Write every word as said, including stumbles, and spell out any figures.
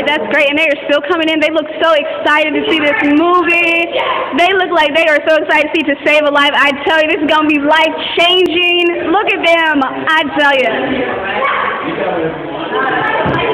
right, that's great. And they are still coming in. They look so excited to see this movie. They look like they are so excited to see To Save a Life. I tell you, this is going to be life-changing. Look at them. I tell you.